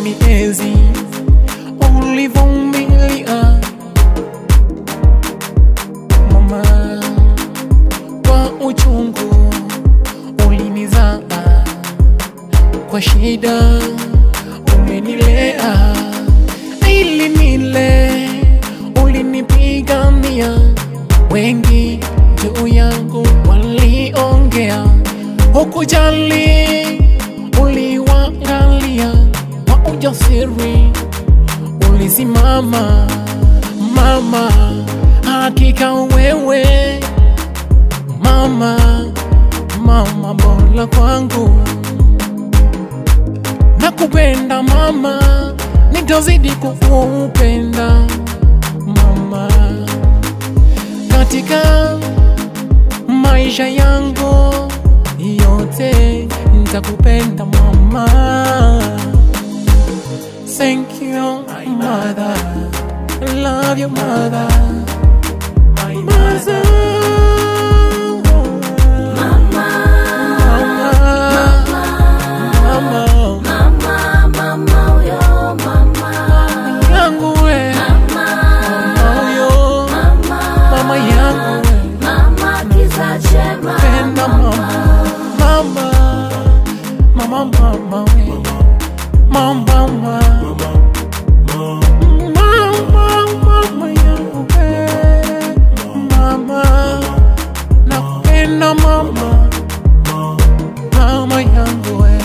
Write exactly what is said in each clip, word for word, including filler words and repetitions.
miezi ulivumilia mama, kwa uchungu ulinizaa, kwa shida umenilea, ili nile ulinipigania. Wengi juu yangu waliongea, hukujali, uliwaangalia kwa ujasiri, ulisimama mama. Hakika wewe mama, mama bora kwangu. Nakupenda mama, nitazidi kukupenda mama. Katika maisha yangu yote nitakupenda mama. Thank you mother, I love you mother, my mother. Mama, mama, mama, mama, mama, mama yangu mama, nakupenda mama, mama yangu we.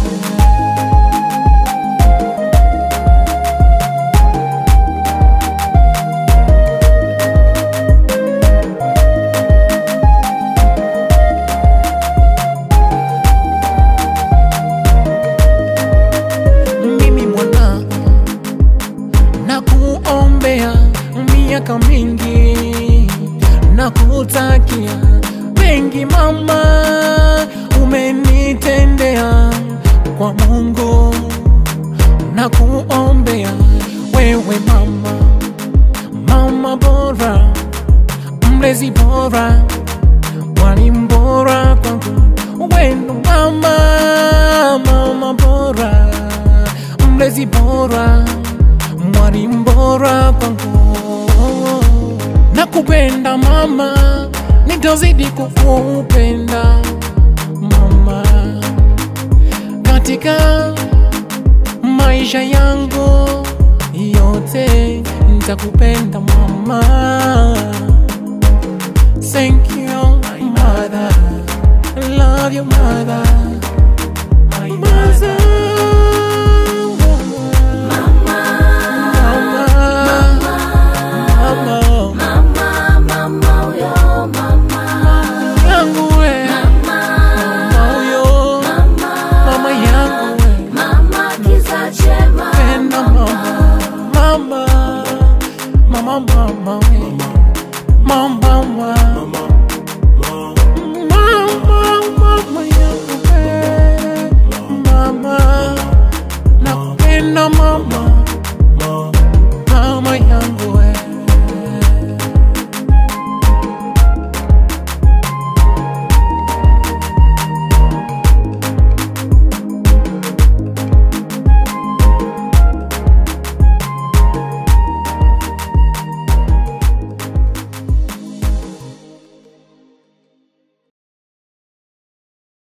Nakuombea miaka mingi, nakutakia mengi mama, umenitendea kwa Mungu. Nakuombea wewe mama, mama bora, mlezi bora, mwalimu bora kwangu. Wenu mama, mama bora, mlezi bora, mwalimu bora kwangu. Nakupenda mama, nitazidi kukupenda mama. Katika maisha yangu yote nitakupenda mama. Thank you mother, I love you mother.